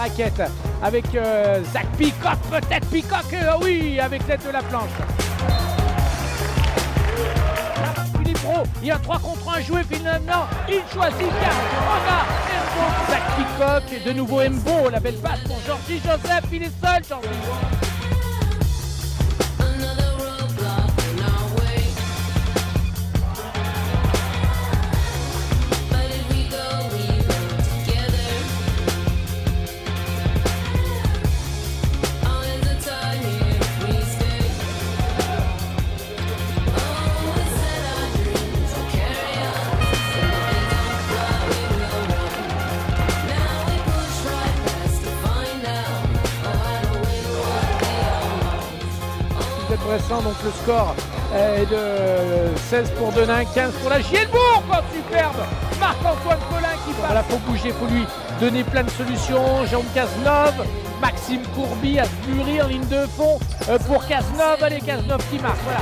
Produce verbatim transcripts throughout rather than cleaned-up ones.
raquette avec euh, Zach Peacock, peut-être Peacock, euh, oui, avec l'aide de la planche. Philippe Brault, il y a trois contre un joué finalement, il choisit Car, on a Mbo, Zach Peacock, et de nouveau Mbo, la belle passe pour Georgie Joseph, il est seul, Georgie. Intéressant, donc le score est de seize pour Denain, quinze pour la Gielbourg. Oh, superbe Marc-Antoine Collin qui part. Voilà, faut bouger, faut lui donner plein de solutions. Jérôme Cazeneuve, Maxime Courby à se mûrir, ligne de fond euh, pour Cazeneuve. Allez, Cazeneuve qui marque, voilà.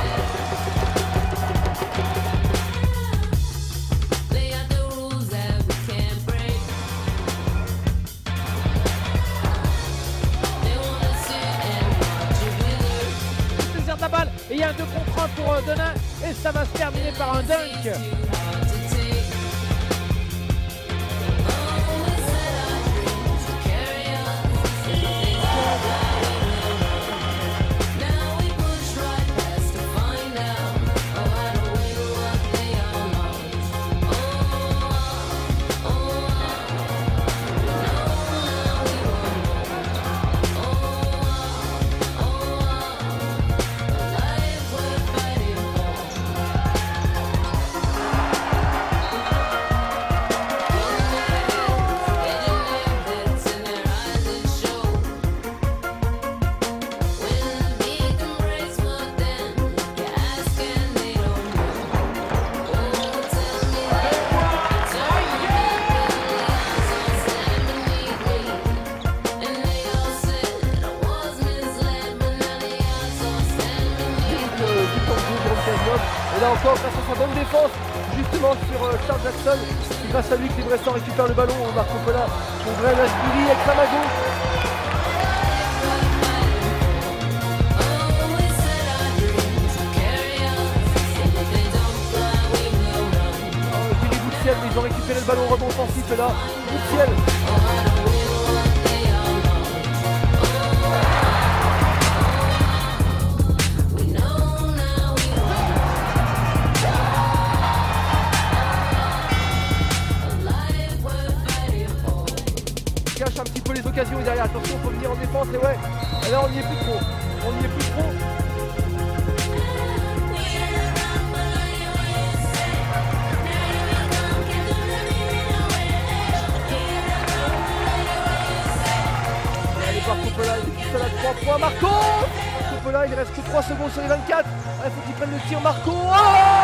La balle et il y a un deux contre un pour euh, Denain et ça va se terminer par un dunk. Et là encore, grâce à sa bonne défense, justement sur euh, Charles Jackson, c'est grâce à lui que les Bressans récupèrent le ballon. Marco Collin, son vrai Lashbiri avec la main gauche. Billy Boutiel, mais ils ont récupéré le ballon, rebond offensif, et là, Boutiel. Cache un petit peu les occasions et derrière, attention, il faut venir en défense et ouais, et là on n'y est plus trop, on n'y est plus trop. Allez voir Coppola, il est tout seul à trois points, Marco Coppola, il reste que trois secondes sur les vingt-quatre, il faut qu'il prenne le tir, Marco. Oh,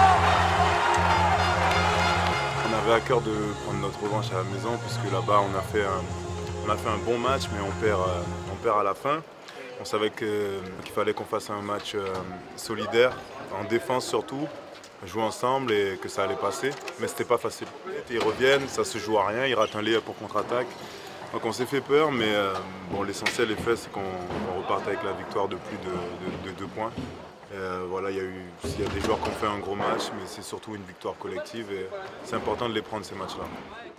on avait à cœur de prendre notre revanche à la maison puisque là-bas on a fait un On a fait un bon match, mais on perd, on perd à la fin. On savait que, qu'il fallait qu'on fasse un match solidaire, en défense surtout, jouer ensemble et que ça allait passer. Mais c'était pas facile. Ils reviennent, ça se joue à rien, ils ratent un layup pour contre-attaque. Donc on s'est fait peur, mais euh, bon, l'essentiel est fait, c'est qu'on qu'on reparte avec la victoire de plus de, de, de deux points. Euh, voilà, il y a eu, il y a des joueurs qui ont fait un gros match, mais c'est surtout une victoire collective et c'est important de les prendre ces matchs-là.